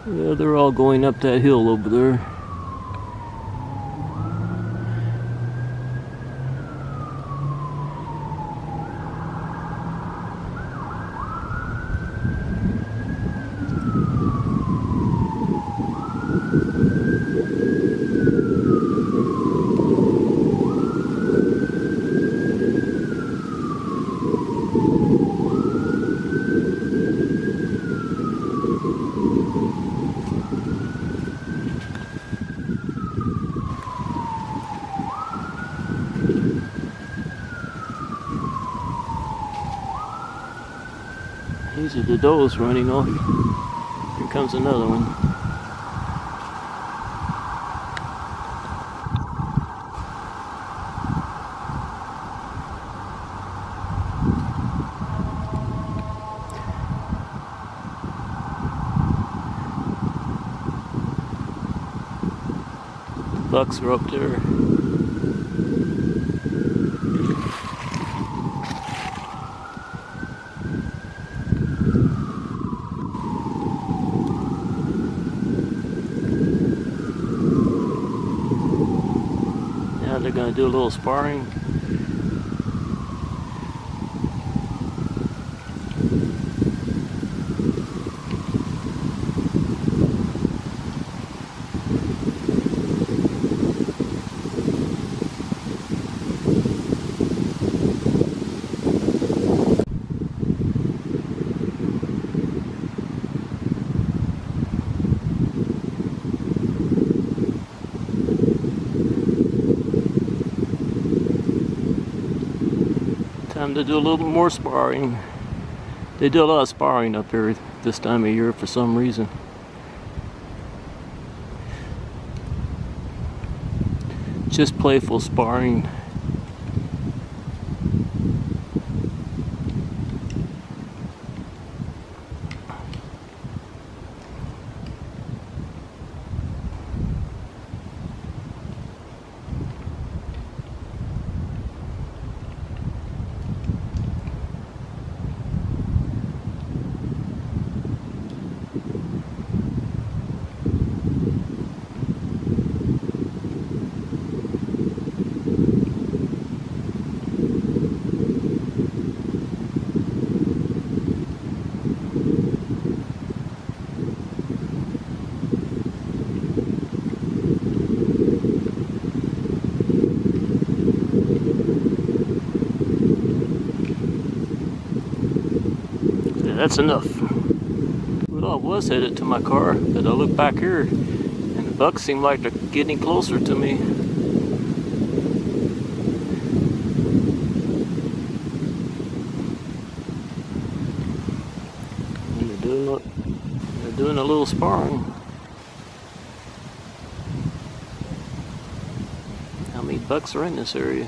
Yeah, they're all going up that hill over there. These are the does running off. Here comes another one. The bucks are up there. They're going to do a little sparring. Time to do a little more sparring. They do a lot of sparring up here this time of year for some reason. Just playful sparring. That's enough. Well, I was headed to my car, but I look back here and the bucks seem like they're getting closer to me. And they're doing a little sparring. How many bucks are in this area?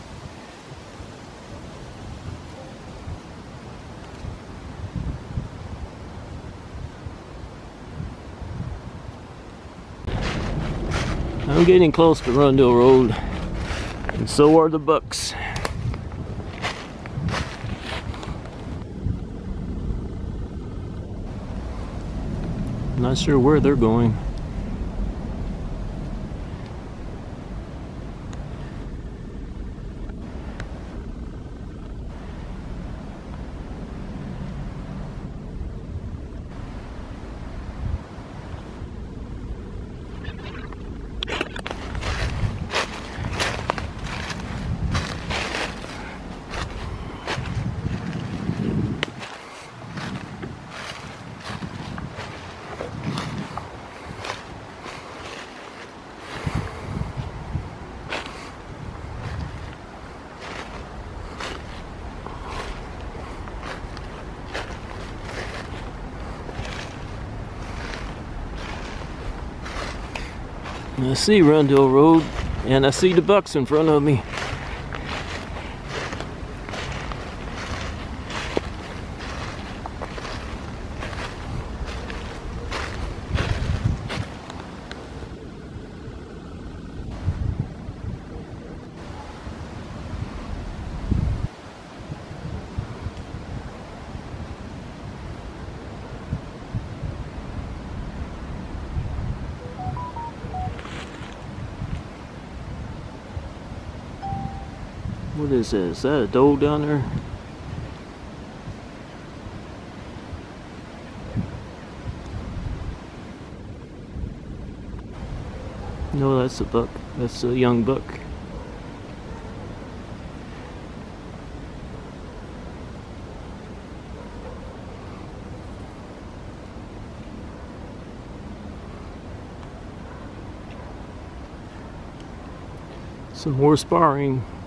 I'm getting close to Rundle Road, and so are the bucks. Not sure where they're going. I see Rundle Road, and I see the bucks in front of me. What is that? Is that a doe down there? No, that's a buck. That's a young buck. Some more sparring.